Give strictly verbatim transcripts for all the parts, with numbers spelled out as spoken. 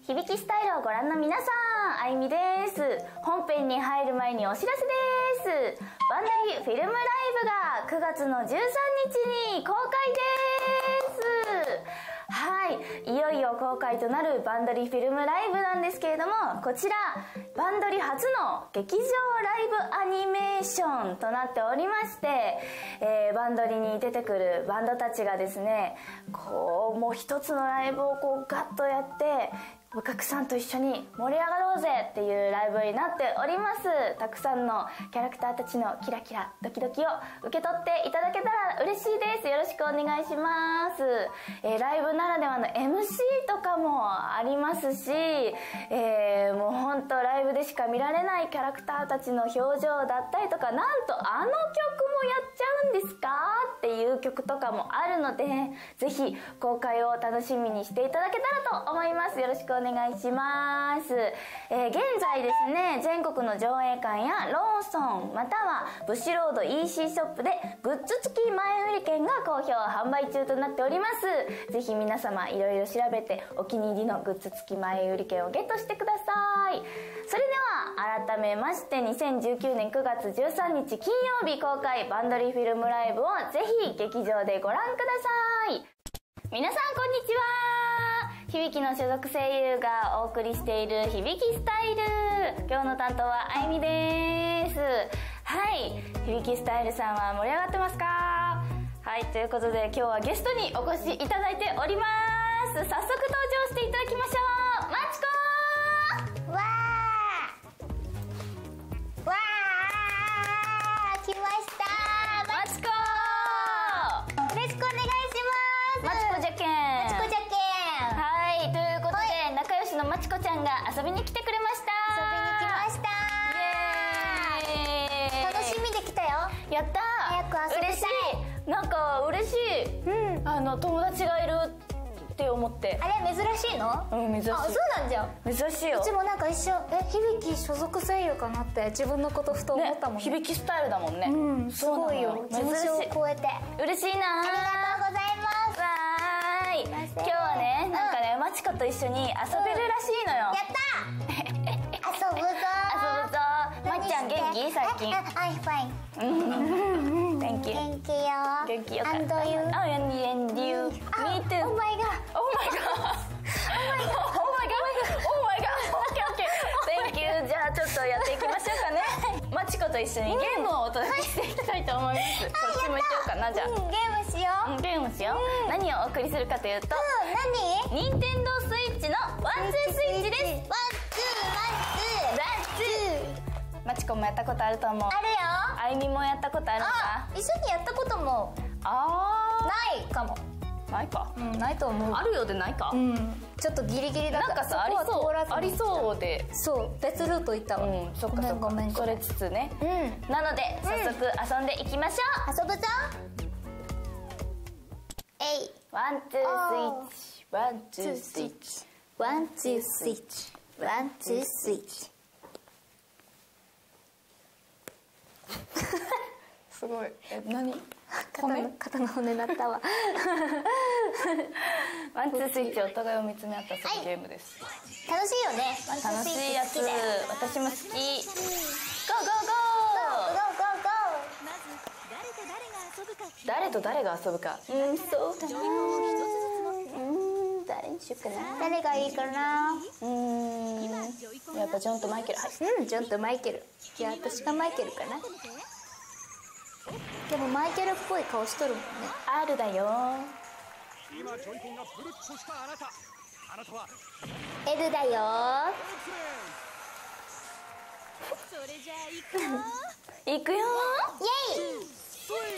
響きスタイルをご覧の皆さん、あいみです。本編に入る前にお知らせです。バンダリフィルムライブがくがつのじゅうさんにちに公開です。はい、いよいよ公開となるバンドリフィルムライブなんですけれども、こちらバンドリ初の劇場ライブアニメーションとなっておりまして、えー、バンドリに出てくるバンドたちがですね、こうもう一つのライブをこうガッとやってお客さんと一緒に盛り上がろうぜっていうライブになっております。たくさんのキャラクターたちのキラキラドキドキを受け取っていただけたら嬉しいです。よろしくお願いします。えー、ライブならではの エムシー とかもありますし、えー、もうほんとライブでしか見られないキャラクターたちの表情だったりとか、なんとあの曲もやっちゃうんですかっていう曲とかもあるので、ぜひ公開を楽しみにしていただけたらと思います。よろしくお願いします。えー、現在ですね、全国の上映館やローソンまたはブシロード イーシー ショップでグッズ付き前売り券が好評販売中となっております。ぜひ皆様いろいろ調べてお気に入りのグッズ付き前売り券をゲットしてください。それでは改めましてにせんじゅうきゅうねんくがつじゅうさんにち金曜日公開バンドリフィルムライブをぜひ劇場でご覧ください。皆さんこんにちは。響きの所属声優がお送りしている響きスタイル。今日の担当はあいみです。はい、響きスタイルさんは盛り上がってますか？はい、ということで今日はゲストにお越しいただいております。早速登場していただきましょう。まちこー。 わーわー来ました。 まちこーよろしくお願いします。 まちこじゃけん。 まちこじゃけん。 はい、ということで、仲良しのまちこちゃんが遊びに来てくれました。 遊びに来ました。 イエーイ。 楽しみで来たよ。 やったー。 早く遊びたい。 嬉しい。なんか嬉しい。うん。あの友達がいるって思って。 あれ珍しいの？ うん、珍しい。 あ、そうなんじゃん。 珍しいよ。 うちもなんか一瞬え響き所属声優かなって自分のことふと思ったもんね。 響きスタイルだもんね。 うん、すごいよ。事務所を超えて嬉しいな。 ありがとうございます。 わーい。今日はね、なんかね、まちこと一緒に遊べるらしいのよ。 やったー。遊ぶぞー。 遊ぶぞー。まっちゃん元気？最近。 I'm fine。 元気。 元気よ。 元気よかった。 And you? Oh, and you. Me too. Oh my god. Oh my god. Oh my god. Oh my god. Oh my god. Okay, okay. Thank you. じゃあちょっとやっていきましょうかね。まちこと一緒にゲームをお届けしていきたいと思います。こっち向いてようかな。じゃあ、 うん、ゲームしよう。 うん、ゲームしよう。何をお送りするかというと、 うん、何？ 任天堂スイッチのワンツースイッチです。 ワンツーワンツーワンツー。 まちこもやったことあると思う。 あるよ。 あいみもやったことあるんだ。 あ、一緒にやったこともあないかも。 ー、ないか。 うん、ないと思う。 あるようでないか。 うん、ちょっとギリギリだった。 なんかさ、ありそうありそうで、 そう別ルート行ったわ。 うん、そっかそっか。 ごめんごめん。 それつつね。 うん。 なので早速遊んでいきましょう。 遊ぶぞ。えい。 ワンツースイッチ。ワンツースイッチ。 ワンツースイッチ。ワンツースイッチ。 すごい。え、何？ 肩の肩の骨鳴ったわ。 ワンツースイッチ、お互いを見つめ合ったそのゲームです。 楽しいよね。 楽しいやつ。私も好き。ゴーゴーゴー。 ゴーゴーゴー。誰と誰が遊ぶか。うん、そうだな。うん、誰にしようかな。 誰がいいかな。 うん、やっぱジョンとマイケル。はい。 うん、ジョンとマイケル。いや、私がマイケルかな。でもマイケルっぽい顔しとるもんね。 R だよ。 今ジョイコンがブルッとしたあなた。あなたは L だよ。 それじゃあ行くよ。 行くよ。 イエイ。 スイッチ。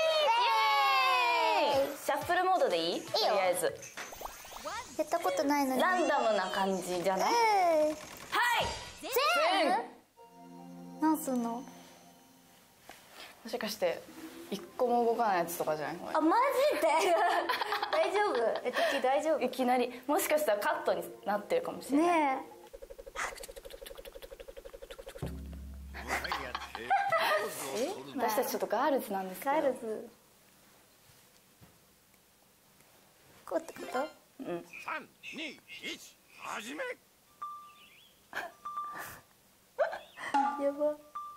イエーイ。シャッフルモードでいい？いいよ。とりあえず。 やったことないのに。 ランダムな感じじゃない？ はい。 全部？なんすんの？ もしかして一個も動かないやつとかじゃない？ あ、マジで？大丈夫？え、時大丈夫？ いきなりもしかしたらカットになってるかもしれない。 ねえ。私たちちょっとガールズなんですけど。 ガールズ。こうってこと？ うん。 さんにいち始め。 やば。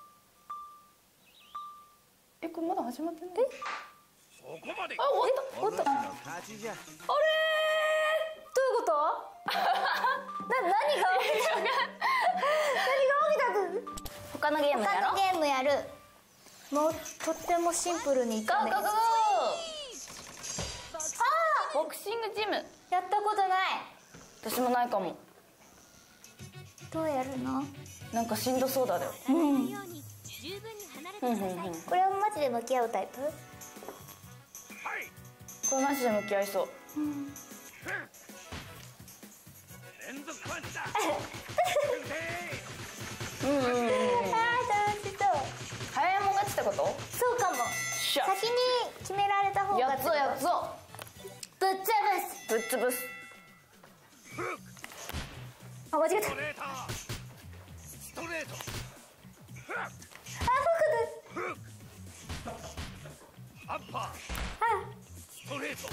え、これまだ始まってない。え、 そこまで。 あ、終わった。終わった。あれー、 勝ちじゃ。 どういうこと？な、何が起きた？何が起きた？他のゲームやろ？ 他のゲームやる。もうとってもシンプルにいったね。 ゴーゴーゴー。あー、ボクシングジム。 やったことない。 私もないかも。 どうやるの？ なんかしんどそうだよ。 うん。 ように十分に離れてください。 これはマジで向き合うタイプ？ はい。 これマジで向き合いそう。 連続パンチだ。 うんうんうん。 あー楽しそう。 早いもん勝ちってこと？ そうかも。 しゃ。 先に決められた方がやっぞやっぞ。 ぶっちゃぶっつぶす。 ぶす。あ、間違えた。 ストレート。ストレート。 あ、僕アッパー。 あ、 ストレート。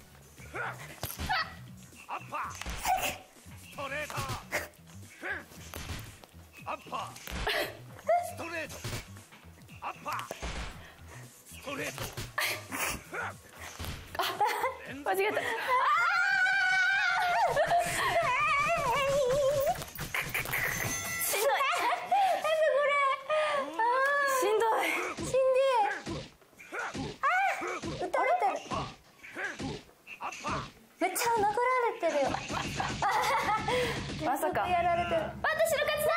アッパー。ストレート。アッパー。ストレート。アッパー。ストレート。 間違えた。 めっちゃ殴られてるよ。 まさか。 やられてる。 私の勝ちだ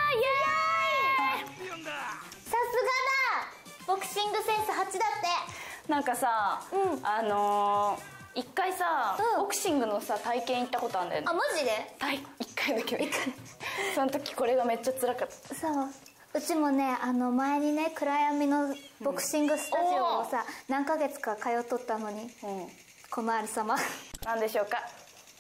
ー。イエーイ。 さすさすがだ。ボクシングセンスはちだって。 なんかさ、 うん、 あのー、一回さ、 うん、 ボクシングのさ体験行ったことあるんだよね。 あ、マジで？ 体一回だけ。その時これがめっちゃ辛かった。 そう。うちもね、あの前にね、暗闇のボクシングスタジオをさ、うん、何ヶ月か通っとったのに、うん、このありさま。 なんでしょうか。はい。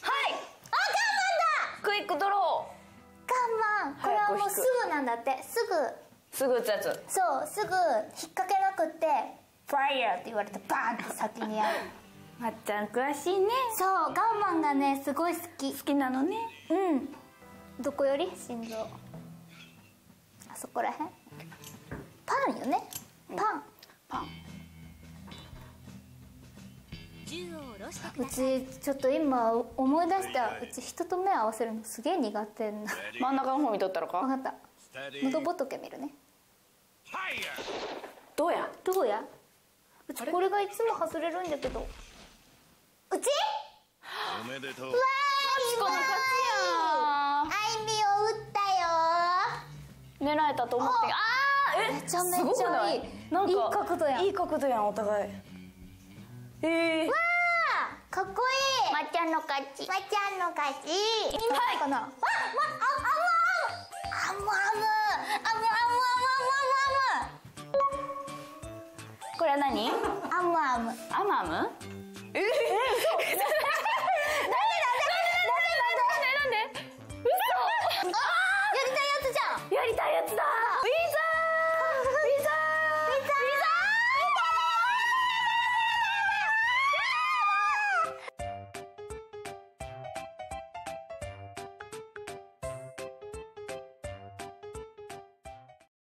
あ、 ガンマンだ。クイックドロー。ガンマン。これはもうすぐなんだって。すぐ。 すぐ打つやつ。 そう、すぐ引っ掛けなくって、ファイヤーって言われてバーンって先にやる。 まっちゃん詳しいね。 そう、ガンマンがね、すごい好き。 好きなのね。 うん。どこより？心臓。あそこらへん。パンよね。パン。 パン。 銃を下ろしてくうださい。 ちちょっと今思い出した。うち人と目合わせるのすげえ苦手な。 真ん中の方見とったらか。 分かった。喉仏見るね。 どうや。 どうや。うちこれがいつも外れるんだけど。うち？ おめでとう。 わーい。 この勝ちや。 あいみを打ったよ。 狙えたと思って。ああ、え、 めちゃめちゃいい。 なんかいい角度やん。 いい角度やんお互い。ええー。 わあ、かっこいい。 まっちゃんの勝ち。 まっちゃんの勝ち。いいのかな。わ、わ、あ、あむあむ。あむあむ。あむあむあむあむあむ。 これは何？ あむあむ。 アムアム？